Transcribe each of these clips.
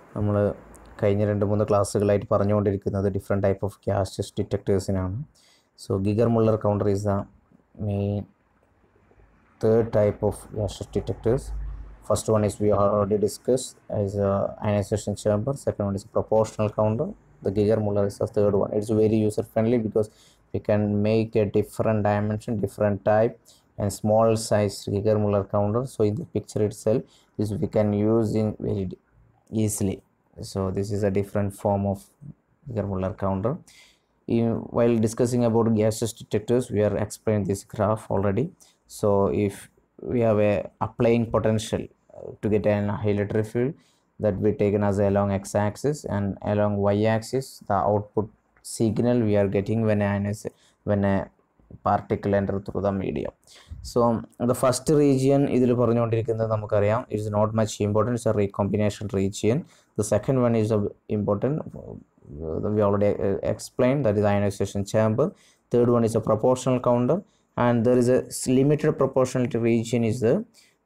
നമ്മൾ കഴിഞ്ഞ 2-3 ക്ലാസ്സുകളായിട്ട് പറഞ്ഞുകൊണ്ടിരിക്കുന്നത് ഡിഫറെൻറ്റ് ടൈപ്പ് ഓഫ് ഗ്യാസ് ഡിറ്റക്ടേഴ്സിനാണ്. So Geiger Muller counter is the main third type of gaseous detectors. First one is we already discussed as a ionization chamber. Second one is proportional counter. The Geiger Muller is the third one. It's very user friendly because we can make a different dimension, different type, and small size Geiger Muller counter. So in the picture itself, this we can use in very easily. So this is a different form of Geiger Muller counter. While discussing about gaseous detectors, we are explaining this graph already. So if we have a applying potential to get an electric field, that we taken as along x-axis, and along y-axis the output signal we are getting when a particle enter through the medium. So the first region ഇതിൽ പറഞ്ഞുകൊണ്ടിരിക്കുന്നത് നമുക്കറിയാം, it is not much important, it's a recombination region. The second one is important, we already explained, that is ionization chamber. Third one is a proportional counter, and there is a limited proportionality region is there.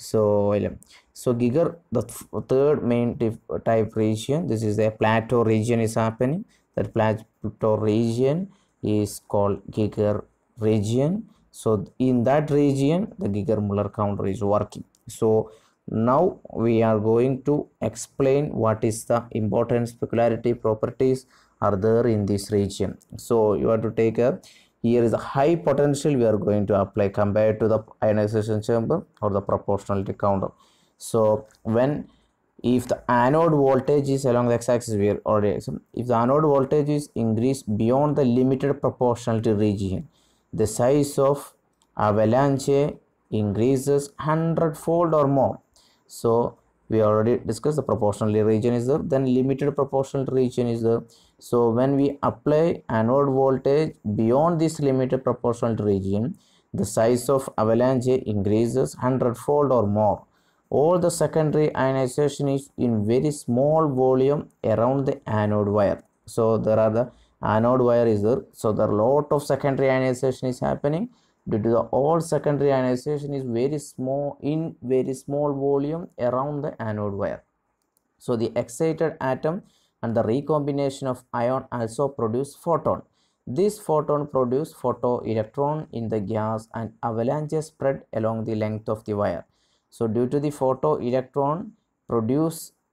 So Geiger, the third main type region, this is a plateau region is happening. That plateau region is called Geiger region. So in that region the Geiger Muller counter is working. So now we are going to explain what is the important peculiarity properties are there in this region. So you have to take a, here is a high potential we are going to apply compared to the ionization chamber or the proportionality counter. So when if the anode voltage is along the x-axis, we are already, if the anode voltage is increased beyond the limited proportionality region, the size of avalanche increases 100-fold or more. So we already discussed the proportionality region is there, then limited proportionality region is there. So when we apply anode voltage beyond this limited proportionality region, the size of avalanche increases 100-fold or more. All the secondary ionization is in very small volume around the anode wire. So there are the anode wire is there, so there are lot of secondary ionization is happening. Due to the all secondary ionization is very small, in very small volume around the anode wire. So the excited atom and the recombination of ion also produce photon. This photon produce photoelectron in the gas, and avalanche spread along the length of the wire. So due to the photoelectron produce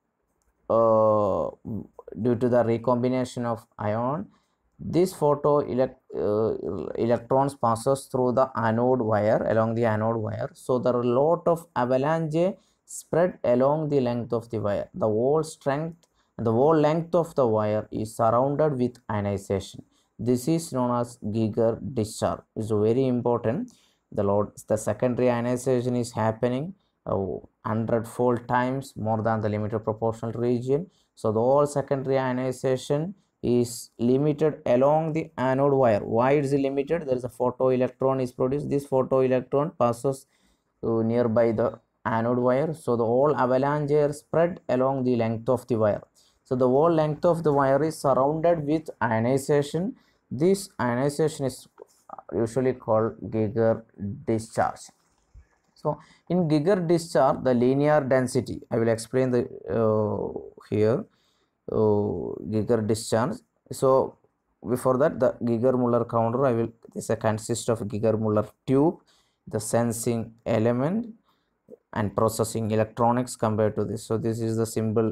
due to the recombination of ion, this electrons passes through the anode wire, along the anode wire. So there are a lot of avalanche spread along the length of the wire. The whole strength and the whole length of the wire is surrounded with ionization. This is known as Geiger discharge. It's very important. The secondary ionization is happening 100-fold times more than the limited proportional region. So the whole secondary ionization is limited along the anode wire. Why it is limited? There is a photoelectron is produced. This photoelectron passes nearby the anode wire. So the whole avalanche are spread along the length of the wire. So the whole length of the wire is surrounded with ionization. This ionization is usually called Geiger discharge. So in Geiger discharge, the linear density, I will explain the here Geiger discharge. So before that, the Geiger Muller counter, this consists of Geiger Muller tube, the sensing element, and processing electronics compared to this. So this is the simple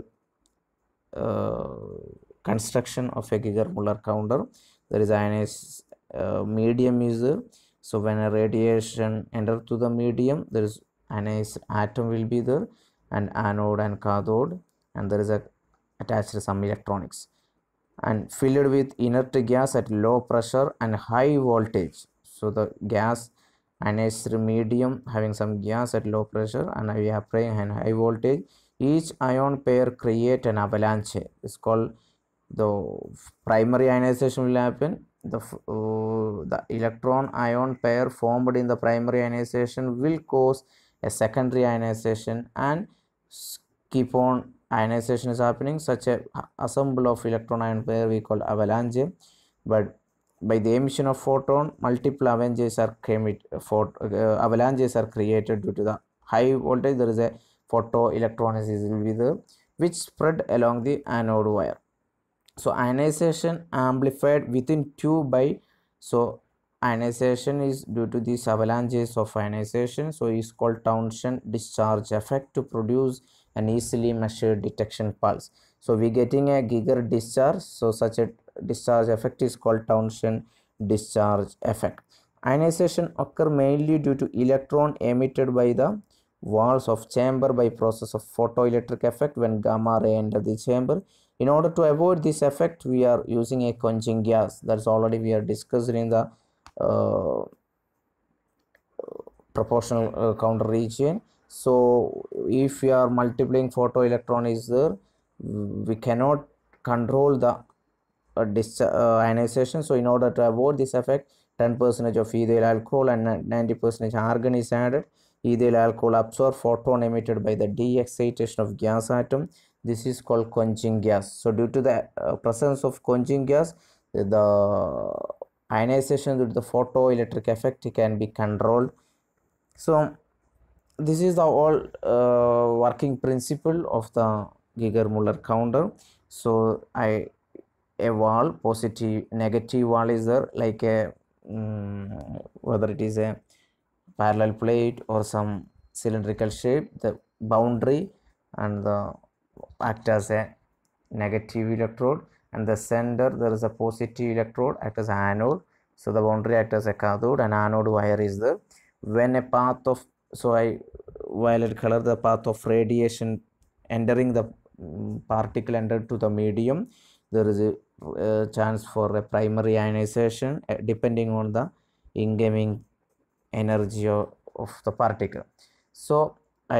construction of a Geiger Muller counter. There is ionized medium is there. So when a radiation enter to the medium, there is ionized atom will be there, and anode and cathode, and there is a attached some electronics, and filled with inert gas at low pressure and high voltage. So the gas ionized medium having some gas at low pressure, and we are applying and high voltage. Each ion pair create an avalanche. It's called the primary ionization will happen. The electron ion pair formed in the primary ionization will cause a secondary ionization, and keep on ionization is happening. Such a assemble of electron ion pair we call avalanche. But by the emission of photon, multiple avalanches are created due to the high voltage. There is a photoelectrolysis will be there. which spread along the anode wire. So ionization amplified within tube by, so ionization is due to these avalanches of ionization, so is called Townshend discharge effect to produce an easily measured detection pulse. So we getting a Geiger discharge, so such a discharge effect is called Townshend discharge effect. Ionization occur mainly due to electron emitted by the walls of chamber by process of photoelectric effect when gamma ray enter the chamber. In order to avoid this effect, we are using a quenching gas. That's already we are discussed in the uh, proportional counter region. So if we are multiplying photoelectron is there, we cannot control the ionization. So in order to avoid this effect, 10% of ethyl alcohol and 90% argon is added. Ethyl alcohol absorbs photon emitted by the de-excitation of gas atom. This is called quenching gas. So due to the presence of quenching gas, the ionization due to the photoelectric effect can be controlled. So this is the all working principle of the Geiger-Müller counter. So a wall, positive negative wall is there, like a whether it is a parallel plate or some cylindrical shape, the boundary and the act as a negative electrode, and the center there is a positive electrode act as anode. So the boundary act as a cathode and anode wire is there. When a path of, so I violet color, the path of radiation entering the particle entered to the medium, there is a chance for a primary ionization depending on the incoming energy of the particle. So I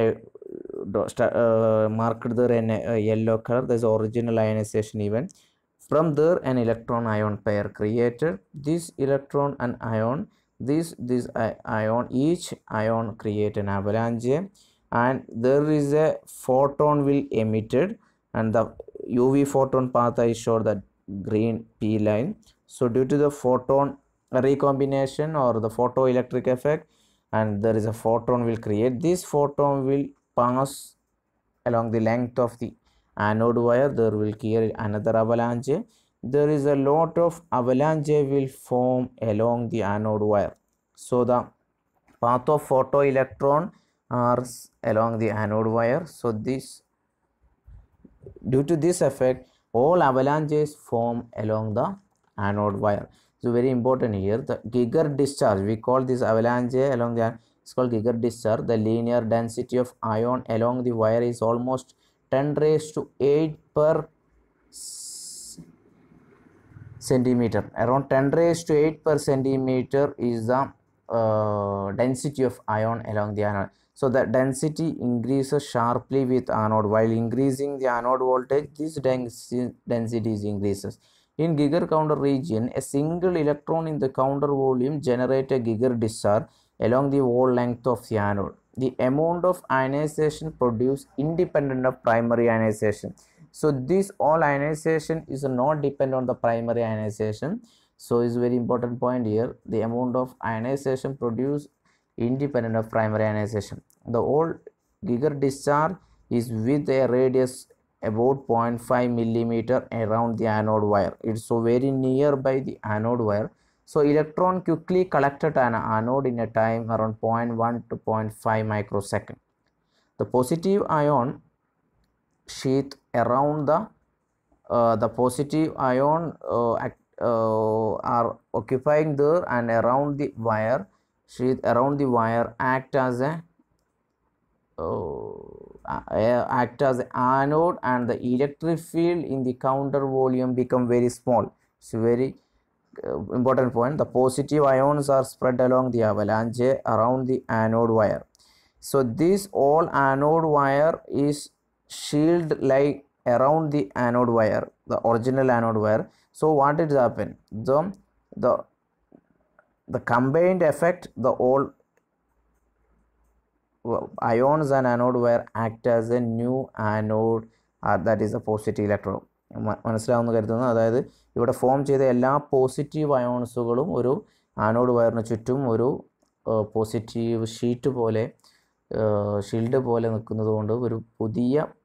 marked there in a yellow color, there is original ionization event. From there an electron ion pair created. This electron and ion, this ion, each ion create an avalanche, and there is a photon will emitted, and the UV photon path I showed that green P line. So due to the photon recombination or the photoelectric effect, and there is a photon will create, this photon will pass along the length of the anode wire, there will create another avalanche. There is a lot of avalanche will form along the anode wire. So the path of photoelectron are along the anode wire. So this, due to this effect, all avalanches form along the anode wire. So very important here, the Geiger discharge, we call this avalanche along the, it's called Geiger discharge. The linear density of ion along the wire is almost 10 raised to 8 per centimeter. Around 10 raised to 8 per centimeter is the density of ion along the anode. So the density increases sharply with anode. While increasing the anode voltage, this density increases. In Geiger counter region, a single electron in the counter volume generates a Geiger discharge along the whole length of the anode. The amount of ionization produced independent of primary ionization. So this all ionization is not dependent on the primary ionization. So is very important point here. The amount of ionization produced independent of primary ionization. The whole Geiger discharge is with a radius about 0.5 millimeter around the anode wire. It's so very nearby the anode wire. So electron quickly collected an anode in a time around 0.1 to 0.5 microsecond. The positive ion sheath around the positive ion are occupying there, and around the wire sheath around the wire act as a anode, and the electric field in the counter volume become very small. It's very important point. The positive ions are spread along the avalanche around the anode wire. So this all anode wire is shielded like around the anode wire, the original anode wire. So what is happen, the combined effect, the all ions and anode wire act as a new anode, that is a positive electron. മനസ്സിലാവുന്ന കരുതുന്നു. അതായത് ഇവിടെ form ചെയ്ത എല്ലാ positive അയോൺസുകളും ഒരു anode വയറിന് ചുറ്റും ഒരു പോസിറ്റീവ് ഷീറ്റ് പോലെ ഷീൽഡ് പോലെ നിൽക്കുന്നത് കൊണ്ട് ഒരു പുതിയ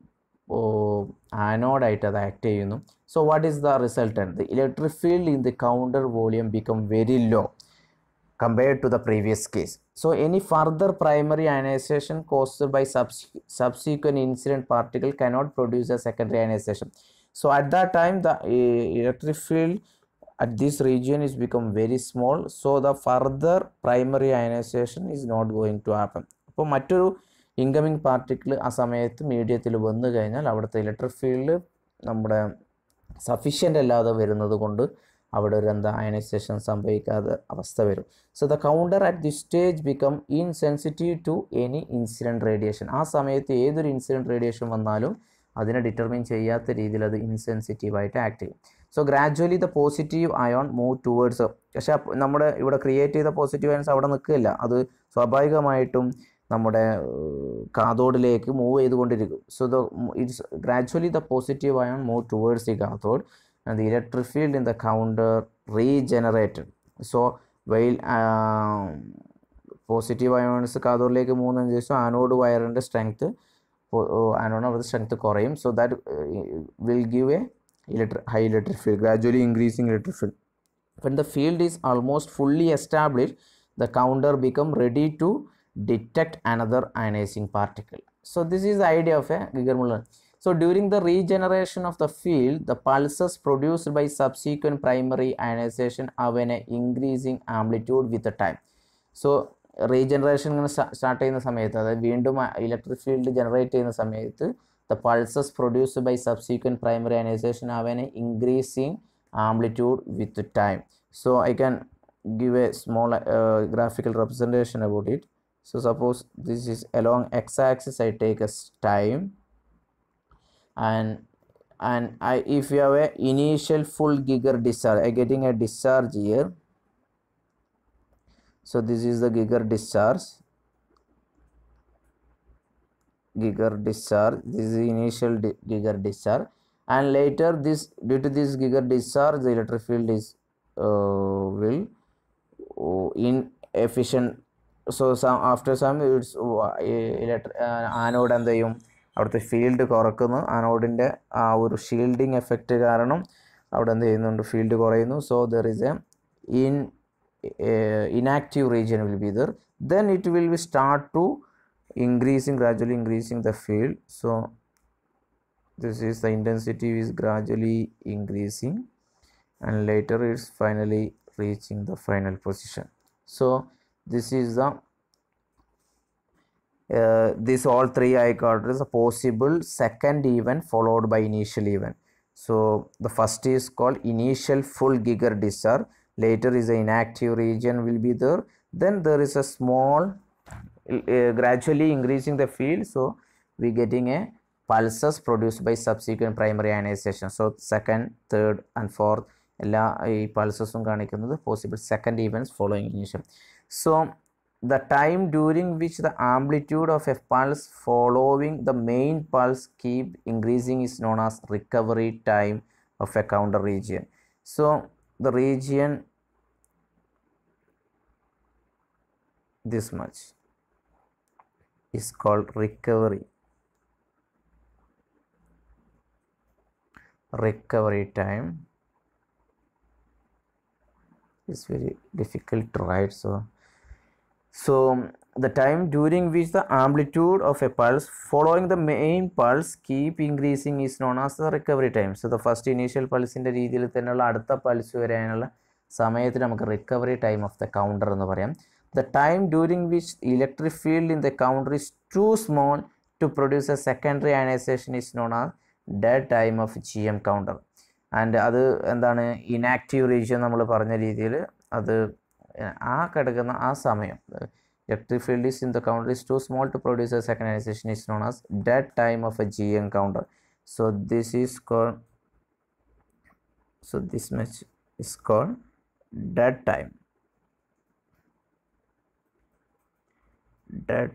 ആനോഡായിട്ട് അത് ആക്ട് ചെയ്യുന്നു. So what is the resultant? The electric field in the counter volume become very low compared to the previous case. So any further primary ionization caused by subsequent incident particle cannot produce a secondary ionization. So at that time the electric field at this region is become very small, so the further primary ionization is not going to happen. അപ്പോൾ മറ്റൊരു incoming particle ആ സമയത്ത് മീഡിയത്തിൽ വന്നു കഴിഞ്ഞാൽ അവിടുത്തെ electric field നമ്മുടെ sufficient അല്ലാതെ വരുന്നത് കൊണ്ട് അവിടെ ഒരു അയനൈസേഷൻ സംഭവിക്കാതെ അവസ്ഥ വരും. So the counter at the stage become insensitive to any incident radiation. ആ സമയത്ത് ഏതൊരു ഇൻസിഡൻറ്റ് റേഡിയേഷൻ വന്നാലും അതിനെ ഡിറ്റർമിൻ ചെയ്യാത്ത രീതിയിൽ അത് ഇൻസെൻസിറ്റീവായിട്ട് ആക്ട് ചെയ്യും. So gradually the positive ion move towards. പക്ഷേ നമ്മുടെ ഇവിടെ ക്രിയേറ്റ് ചെയ്ത പോസിറ്റീവ് അയോൺസ് അവിടെ നിൽക്കില്ല, അത് സ്വാഭാവികമായിട്ടും നമ്മുടെ കാഥോഡിലേക്ക് മൂവ് ചെയ്തുകൊണ്ടിരിക്കും. So it's gradually the positive ion move towards the cathode and the electric field in the counter regenerated. So while positive ions കാഥോഡിലേക്ക് മൂന്നതിന് ശേഷം ആനോഡ് വയറിൻ്റെ സ്ട്രെങ്ത് ആനോഡ് സ്ട്രെങ്ത് കുറയും. So that will give a high electric field, gradually increasing electric field. when the field is almost fully established, the counter become ready to detect another ionizing particle. So this is the idea of a Giger-Muller. So during the regeneration of the field, the pulses produced by subsequent primary ionization have an increasing amplitude with the time. So regeneration start ചെയ്യുന്ന സമയത്ത്, അതായത് വീണ്ടും electric field generate ചെയ്യുന്ന സമയത്ത് the pulses produced by subsequent primary ionization have an increasing amplitude with the time. So I can give a small graphical representation about it. So suppose this is along x-axis, I take as time, and if you have a initial full Giger discharge, I getting a discharge here. So this is the Giger discharge. This is the initial Giger discharge, and later this, due to this Giger discharge, the electric field is will inefficient. So after some it's anode എന്ത് ചെയ്യും, അവിടുത്തെ field കുറക്കുന്നു. ആനോഡിൻ്റെ ആ ഒരു shielding effect കാരണം അവിടെ എന്ത് ചെയ്യുന്നുണ്ട്, field കുറയുന്നു. So there is a inactive region will be there. Then it will be start to gradually increasing the field. So this is the intensity is gradually increasing, and later it's finally reaching the final position. So this is the this all three I called as a possible second event followed by initial event. So the first is called initial full Giger discharge, later is the inactive region will be there, then there is a small gradually increasing the field. So we getting a pulses produced by subsequent primary ionization. So second, third and fourth എല്ലാ ഈ പൾസസും കാണിക്കുന്നത് possible second events following initial. So the time during which the amplitude of a pulse following the main pulse keep increasing is known as recovery time of a counter region. So the region this much is called recovery time. It's very difficult to write. So the time during which the amplitude of a pulse following the main pulse keep increasing is known as the recovery time. So the first initial pulse ന്റെ രീതിയിൽ തന്നെയുള്ള അടുത്ത pulse വരാനുള്ള സമയത്തിന് നമുക്ക് recovery time of the counter എന്ന് പറയാം. The time during which electric field in the counter is too small to produce a secondary ionization is known as dead time of GM counter. And അത് എന്താണ്, inactive region നമ്മൾ പറഞ്ഞ രീതിയിൽ അത് ആ കിടക്കുന്ന ആ സമയം electric field is in the counter is too small to produce a second ionization is known as dead time of a GM counter. So this is called, so this much is called dead time. Dead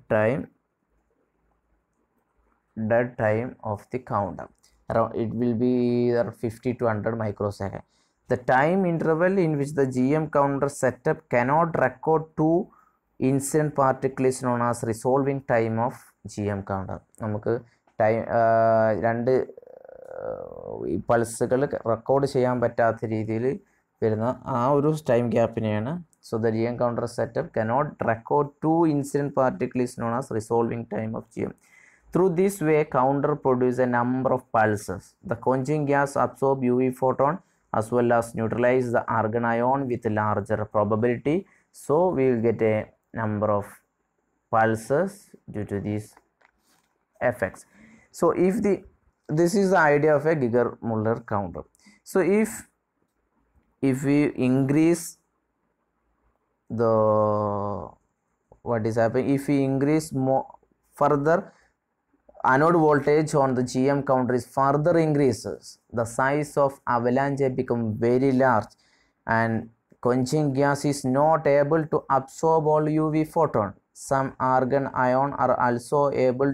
time of the counter. Around it will be 50 to 100 microseconds. The time interval in which the GM counter setup cannot record two incident particle is known as resolving time of GM counter. നമുക്ക് രണ്ട് ഈ പൾസുകൾ record ചെയ്യാൻ പറ്റാത്ത രീതിയിൽ വരുന്ന ആ ഒരു time ഗ്യാപ്പിനെയാണ്. So the GM counter setup cannot record two incident particle is known as resolving time of GM. Through this way, counter produces a number of pulses. The quenching gas absorbs UV photon as well as neutralize the argon ion with larger probability. So we will get a number of pulses due to these effects. So if this is the idea of a Geiger-Müller counter. So if we increase the what is happening, if we increase more further, anode voltage on the GM counter is further increases, the size of avalanche become very large and quenching gas is not able to absorb all UV photon. Some argon ion are also able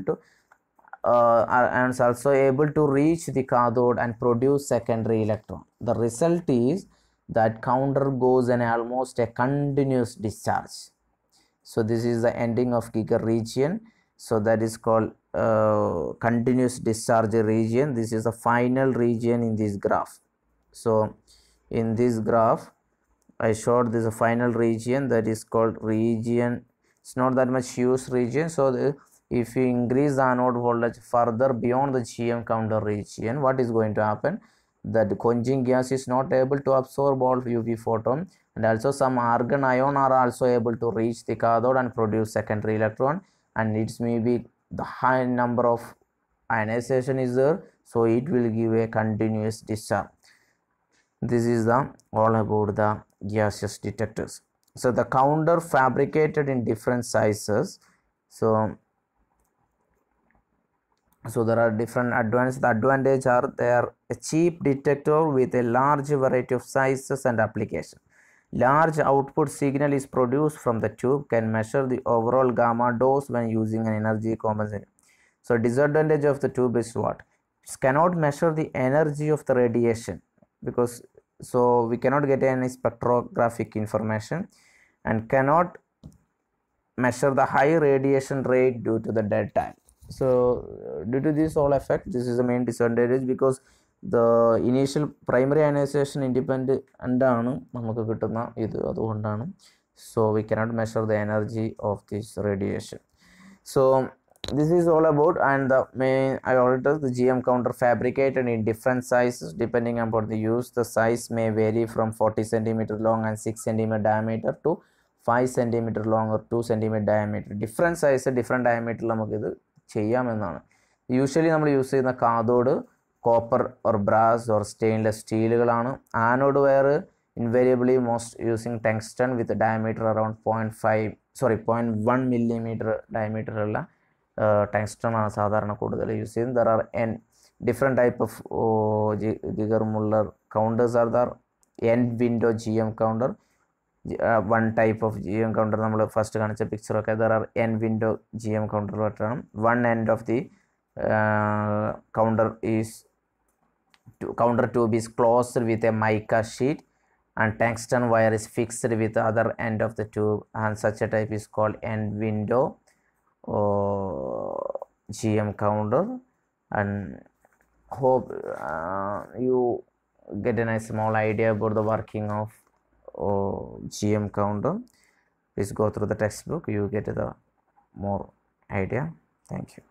to reach the cathode and produce secondary electron. The result is that counter goes in almost a continuous discharge. So this is the ending of Geiger region. So that is called continuous discharge region. This is the final region in this graph. So in this graph I showed this a final region that is called region. It's not that much huge region. So if you increase the anode voltage further beyond the GM counter region, what is going to happen? That the quenching gas is not able to absorb all UV photon, and also some argon ion are also able to reach the cathode and produce secondary electron, and it may be the high number of ionization is there, so it will give a continuous discharge. This is all about the gaseous detectors. So the counter fabricated in different sizes. So there are different advantages. The advantage are they are a cheap detector with a large variety of sizes and application. Large output signal is produced from the tube, can measure the overall gamma dose when using an energy compensator. So disadvantage of the tube is what? It cannot measure the energy of the radiation, because so we cannot get any spectrographic information, and cannot measure the high radiation rate due to the dead time. So due to this all effect, this is the main disadvantage, because the initial primary ionization independent ആണ് നമുക്ക് കിട്ടുന്ന ഇത്, അതുകൊണ്ടാണ്. So we cannot measure the energy of this radiation. So this is all about, and the main I already told the GM counter fabricated in different sizes depending upon the use. The size may vary from 40 cm long and 6 cm diameter to 5 cm long or 2 cm diameter. Different size, different diameter നമുക്ക് ഇത് ചെയ്യാമെന്നാണ്. Usually നമ്മൾ use ചെയ്യുന്ന cathode copper or brass or stainless സ്റ്റീലുകളാണ്. Anode wire invariably most using tungsten with diameter around 0.1 millimeter ഡയമീറ്ററുള്ള tungsten ആണ് സാധാരണ കൂടുതൽ യൂസ് ചെയ്യുന്നത്. There are different type of Geiger-Müller counters are there. End window GM counter, one type of GM counter നമ്മൾ first കാണിച്ച picture ഒക്കെ. there are n window GM counter pattern. One end of the counter tube is closed with a mica sheet and tungsten wire is fixed with the other end of the tube, and such a type is called end window GM counter. And hope you get a nice small idea about the working of GM counter. Please go through the textbook, you get the more idea. Thank you.